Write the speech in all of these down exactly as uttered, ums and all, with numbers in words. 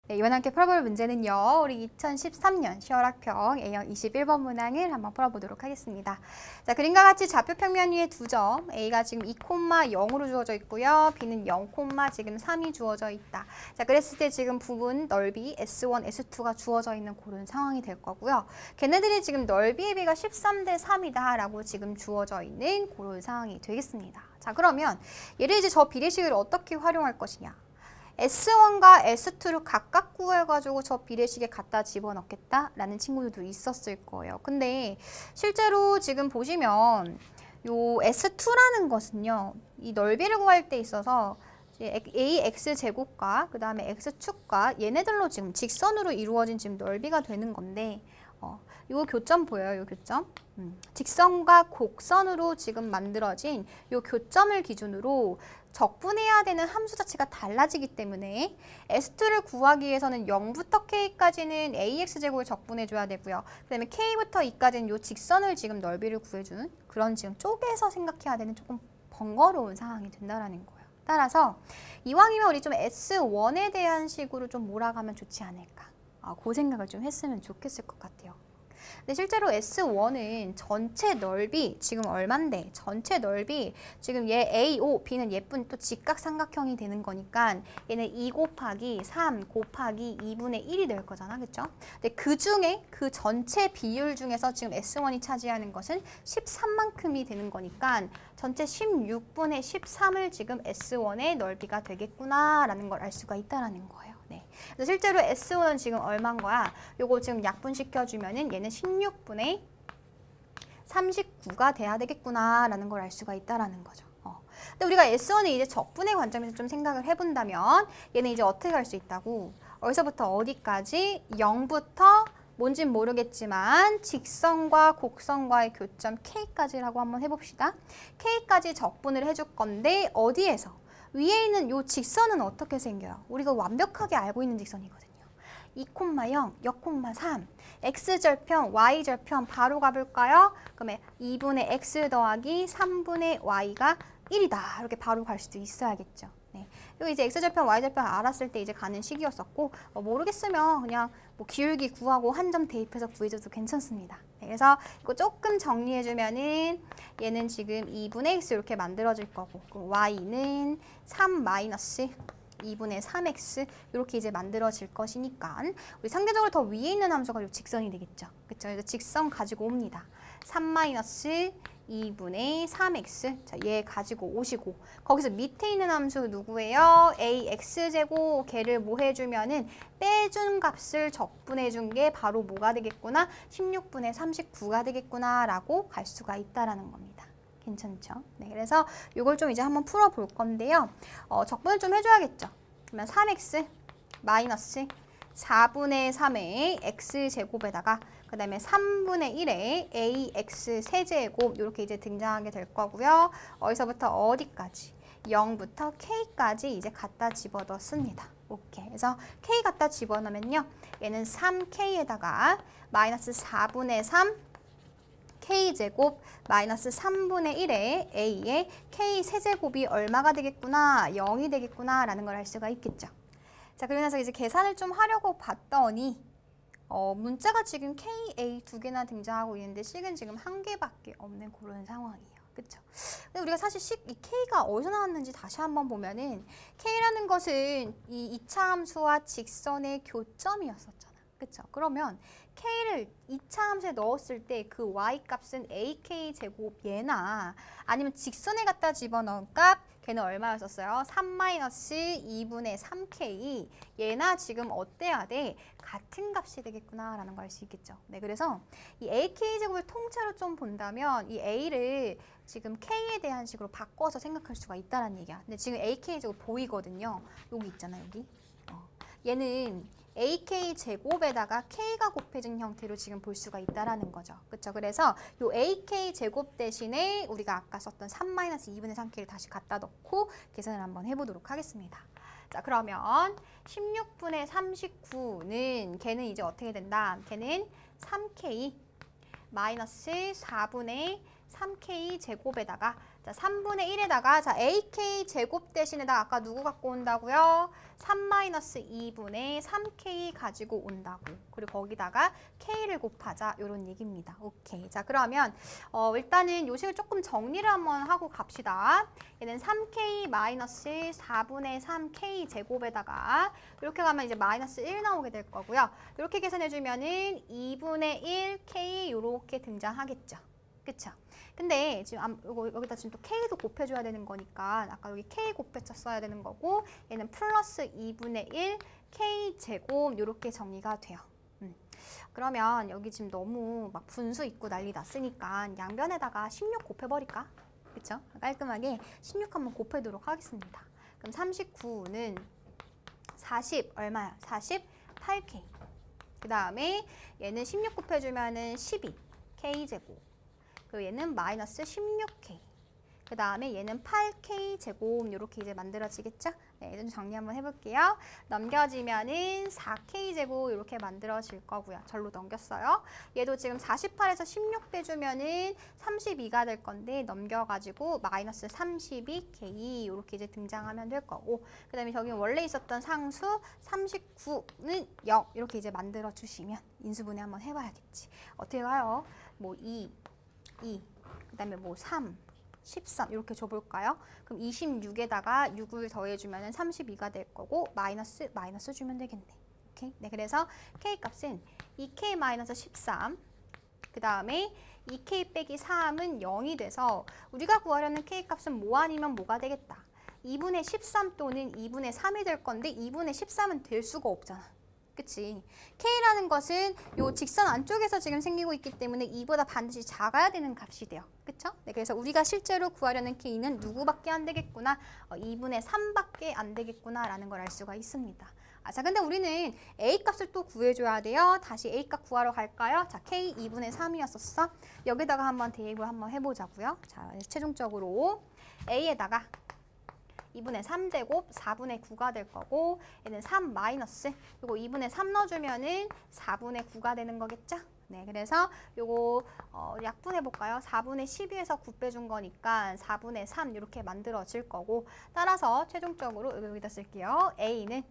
네, 이번 함께 풀어볼 문제는요. 우리 이천십삼 년 시월 학평 A형 이십일 번 문항을 한번 풀어보도록 하겠습니다. 자, 그림과 같이 좌표 평면 위에 두 점, A가 지금 이, 영으로 주어져 있고요. B는 영, 지금 삼이 주어져 있다. 자, 그랬을 때 지금 부분 넓이 에스 원, 에스 투가 주어져 있는 그런 상황이 될 거고요. 걔네들이 지금 넓이의 비가 십삼 대 삼이다 라고 지금 주어져 있는 그런 상황이 되겠습니다. 자, 그러면 얘를 이제 저 비례식을 어떻게 활용할 것이냐. 에스 원과 에스 투를 각각 구해가지고 저 비례식에 갖다 집어넣겠다라는 친구들도 있었을 거예요. 근데 실제로 지금 보시면 요 에스 투라는 것은요, 이 넓이를 구할 때 있어서 에이엑스 제곱과 그 다음에 x축과 얘네들로 지금 직선으로 이루어진 지금 넓이가 되는 건데, 어, 요 교점 보여요? 요 교점? 음, 직선과 곡선으로 지금 만들어진 요 교점을 기준으로 적분해야 되는 함수 자체가 달라지기 때문에 에스 투를 구하기 위해서는 영부터 K까지는 에이엑스 제곱을 적분해줘야 되고요. 그 다음에 K부터 E까지는 요 직선을 지금 넓이를 구해주는 그런 지금 쪼개서 생각해야 되는 조금 번거로운 상황이 된다라는 거예요. 따라서 이왕이면 우리 좀 에스 원에 대한 식으로 좀 몰아가면 좋지 않을까. 아, 그 생각을 좀 했으면 좋겠을 것 같아요. 근데 실제로 에스 원은 전체 넓이 지금 얼만데 전체 넓이 지금 얘 에이, 오, B는 예쁜 또 직각삼각형이 되는 거니까 얘는 이 곱하기 삼 곱하기 이분의 일이 될 거잖아. 그쵸? 근데 그 중에 그 전체 비율 중에서 지금 에스 원이 차지하는 것은 십삼만큼이 되는 거니까 전체 십육분의 십삼을 지금 에스 원의 넓이가 되겠구나 라는 걸 알 수가 있다라는 거예요. 네. 그래서 실제로 에스 원은 지금 얼마인 거야? 요거 지금 약분시켜주면은 얘는 십육분의 삼십구가 돼야 되겠구나 라는 걸 알 수가 있다라는 거죠. 어. 근데 우리가 에스 원을 이제 적분의 관점에서 좀 생각을 해본다면 얘는 이제 어떻게 갈 수 있다고? 어디서부터 어디까지? 영부터 뭔진 모르겠지만 직선과 곡선과의 교점 K까지라고 한번 해봅시다. K까지 적분을 해줄 건데 어디에서? 위에 있는 이 직선은 어떻게 생겨요? 우리가 완벽하게 알고 있는 직선이거든요. 이, 영, 영, 삼, x절편, y절편 바로 가볼까요? 그러면 이분의 x 더하기 삼분의 y가 일이다. 이렇게 바로 갈 수도 있어야겠죠. 네. 그리고 이제 x절편, y절편 알았을 때 이제 가는 식이었었고, 어, 모르겠으면 그냥 뭐 기울기 구하고 한 점 대입해서 구해줘도 괜찮습니다. 네, 그래서 이거 조금 정리해주면은 얘는 지금 이분의 x 이렇게 만들어질 거고, 그럼 y는 삼 마이너스 이분의 삼 엑스 이렇게 이제 만들어질 것이니까 우리 상대적으로 더 위에 있는 함수가 요 직선이 되겠죠. 그쵸? 그래서 직선 가지고 옵니다. 삼 마이너스 이분의 삼 엑스. 자, 얘 가지고 오시고 거기서 밑에 있는 함수 누구예요? 에이엑스제곱 걔를 뭐 해주면은 빼준 값을 적분해준 게 바로 뭐가 되겠구나? 십육분의 삼십구가 되겠구나 라고 갈 수가 있다라는 겁니다. 괜찮죠? 네, 그래서 이걸 좀 이제 한번 풀어볼 건데요. 어, 적분을 좀 해줘야겠죠. 그러면 삼 엑스 마이너스 사분의 삼의 x제곱에다가 그 다음에 삼분의 일의 ax 세제곱 이렇게 이제 등장하게 될 거고요. 어디서부터 어디까지? 영부터 K까지 이제 갖다 집어넣습니다. 오케이. 그래서 K 갖다 집어넣으면요. 얘는 삼 케이에다가 마이너스 사분의 삼 K제곱 마이너스 삼분의 일의 A의 K 세제곱이 얼마가 되겠구나? 영이 되겠구나 라는 걸 알 수가 있겠죠. 자, 그러고 나서 이제 계산을 좀 하려고 봤더니 어, 문자가 지금 K, A 두 개나 등장하고 있는데 식은 지금 한 개밖에 없는 그런 상황이에요. 그쵸? 근데 우리가 사실 식, 이 K가 어디서 나왔는지 다시 한번 보면은 K라는 것은 이 이차 함수와 직선의 교점이었었잖아. 그쵸? 그러면 K를 이차 함수에 넣었을 때 그 Y값은 에이케이제곱 얘나 아니면 직선에 갖다 집어넣은 값 걔는 얼마였었어요? 삼 마이너스 이분의 삼 케이 얘나 지금 어때야 돼? 같은 값이 되겠구나 라는 걸 알 수 있겠죠. 네, 그래서 이 에이케이제곱을 통째로 좀 본다면 이 A를 지금 K에 대한 식으로 바꿔서 생각할 수가 있다는 얘기야. 근데 지금 에이케이제곱 보이거든요. 여기 있잖아, 여기. 어. 얘는 에이케이제곱에다가 K가 곱해진 형태로 지금 볼 수가 있다라는 거죠. 그쵸? 그래서 요 에이케이제곱 대신에 우리가 아까 썼던 삼 마이너스 이분의 삼 케이를 다시 갖다 넣고 계산을 한번 해보도록 하겠습니다. 자, 그러면 십육분의 삼십구는 걔는 이제 어떻게 된다? 걔는 삼 케이 마이너스 사분의 삼 케이 제곱에다가 자, 삼분의 일에다가 자, 에이케이 제곱 대신에다가 아까 누구 갖고 온다고요? 삼 마이너스 이분의 삼 케이 가지고 온다고. 그리고 거기다가 K를 곱하자. 이런 얘기입니다. 오케이. 자, 그러면 어, 일단은 요식을 조금 정리를 한번 하고 갑시다. 얘는 삼 케이 마이너스 사분의 삼 케이 제곱에다가 이렇게 가면 이제 마이너스 일 나오게 될 거고요. 이렇게 계산해주면은 이분의 일 케이 이렇게 등장하겠죠. 그쵸? 근데 지금 요거, 여기다 지금 또 K도 곱해줘야 되는 거니까 아까 여기 K 곱해쳐 써야 되는 거고 얘는 플러스 이분의 일 K 제곱 이렇게 정리가 돼요. 음. 그러면 여기 지금 너무 막 분수 있고 난리 났으니까 양변에다가 십육 곱해버릴까? 그쵸? 깔끔하게 십육 한번 곱해도록 하겠습니다. 그럼 삼십구는 사십 얼마야? 사십팔 케이. 그 다음에 얘는 십육 곱해주면은 십이 케이 제곱. 그리고 얘는 마이너스 십육 케이. 그 다음에 얘는 팔 케이 제곱 이렇게 이제 만들어지겠죠? 네, 좀 정리 한번 해볼게요. 넘겨지면은 사 케이 제곱 이렇게 만들어질 거고요. 절로 넘겼어요. 얘도 지금 사십팔에서 십육 빼주면은 삼십이가 될 건데 넘겨가지고 마이너스 삼십이 케이 이렇게 이제 등장하면 될 거고 그 다음에 저기 원래 있었던 상수 삼십구는 영 이렇게 이제 만들어 주시면 인수분해 한번 해봐야겠지. 어떻게 가요? 뭐 이, 이, 그 다음에 뭐 삼, 십삼 이렇게 줘볼까요? 그럼 이십육에다가 육을 더해주면 삼십이가 될 거고 마이너스 마이너스 주면 되겠네. 오케이? 네, 그래서 K 값은 이 케이 마이너스 십삼 그 다음에 이 케이 빼기 삼은 영이 돼서 우리가 구하려는 K 값은 뭐 아니면 뭐가 되겠다. 이분의 십삼 또는 이분의 삼이 될 건데 이분의 십삼은 될 수가 없잖아. 그치? K라는 것은 요 직선 안쪽에서 지금 생기고 있기 때문에 이보다 반드시 작아야 되는 값이 돼요. 그쵸? 네, 그래서 우리가 실제로 구하려는 K는 누구밖에 안 되겠구나. 어, 이분의 삼밖에 안 되겠구나 라는 걸 알 수가 있습니다. 아, 자, 근데 우리는 A 값을 또 구해줘야 돼요. 다시 A 값 구하러 갈까요? 자, K 이분의 삼이었었어. 여기다가 한번 대입을 한번 해보자고요. 자, 최종적으로 A에다가 이분의 삼 제곱 사분의 구가 될 거고 얘는 삼 마이너스 요거 이분의 삼 넣어주면은 사분의 구가 되는 거겠죠? 네, 그래서 요거 어, 약분해 볼까요? 사분의 십이에서 구 빼준 거니까 사분의 삼 이렇게 만들어질 거고 따라서 최종적으로 여기다 쓸게요. A는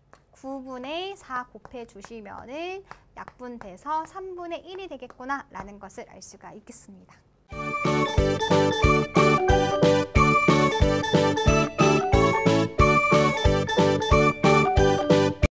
구분의 사 곱해 주시면은 약분돼서 삼분의 일이 되겠구나 라는 것을 알 수가 있겠습니다.